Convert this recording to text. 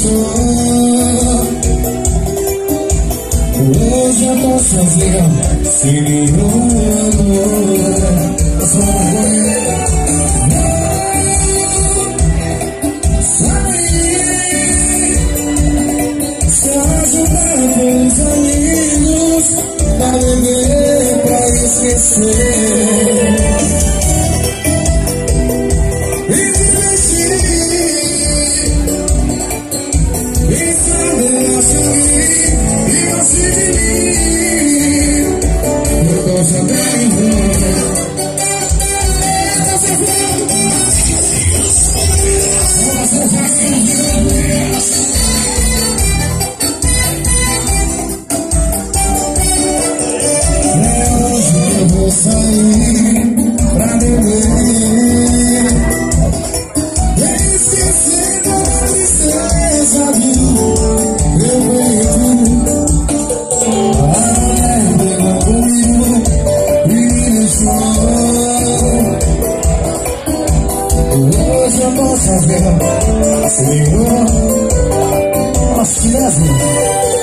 Hoje eu tô sozinho, sem nenhum amor. Só juntar com os amigos pra beber, pra esquecer. Eu vou sair pra beber, esquecer toda tristeza, viu? Eu venho beba comigo e me deixou. Hoje eu tô sozinho, Senhor, nosso mesmo.